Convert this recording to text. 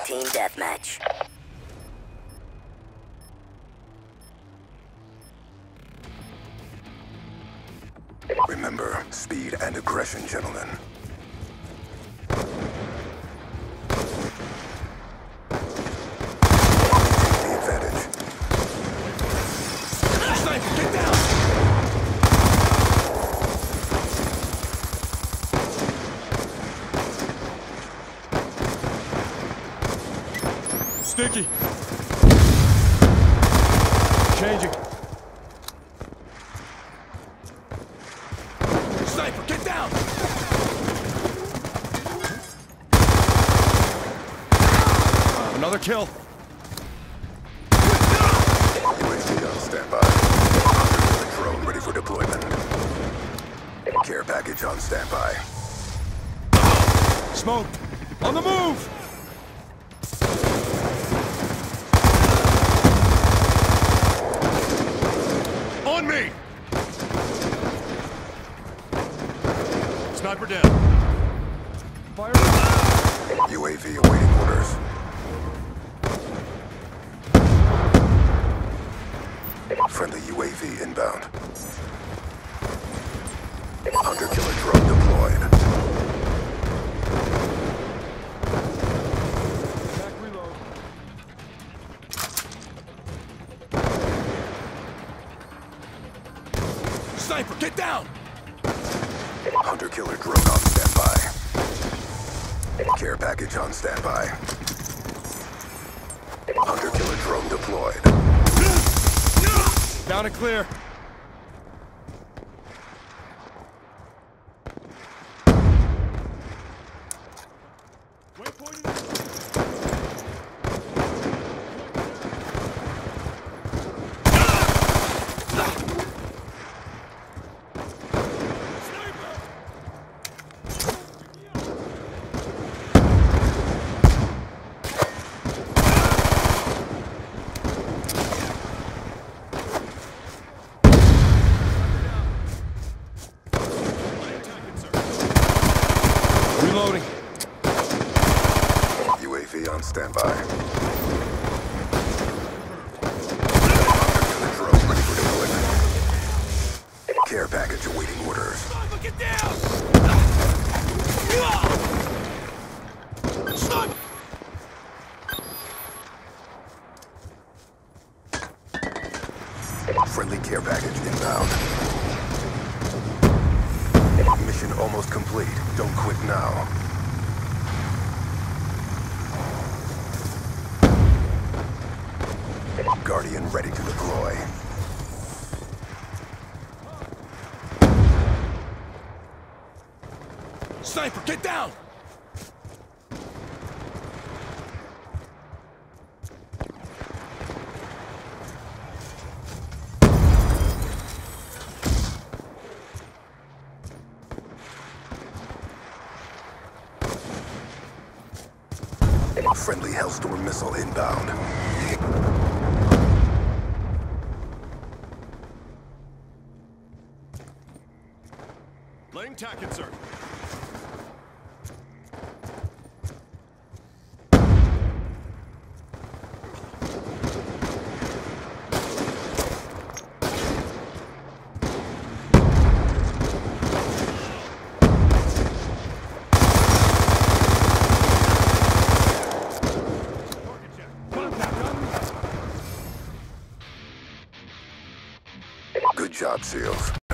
Team deathmatch. Remember, speed and aggression, gentlemen. Take the advantage. Sniper, get down! Sticky. Changing. Sniper, get down! Another kill. UAV on standby. Hunter drone ready for deployment. Care package on standby. Smoked. On the move! On me! Sniper down. Fire. UAV awaiting orders. Friendly UAV inbound. Hunter killer drone deployed. Back reload. Sniper, get down! Hunter killer drone on standby. Care package on standby. Hunter killer drone deployed. Down and clear. Reloading. UAV on standby. Drone ready for deployment. Care package awaiting orders. Get down! Stop! Friendly care package inbound. Mission almost complete. Don't quit now. Guardian ready to deploy. Sniper, get down! Friendly Hellstorm missile inbound. Laying tacket, sir. Good job, SEALs.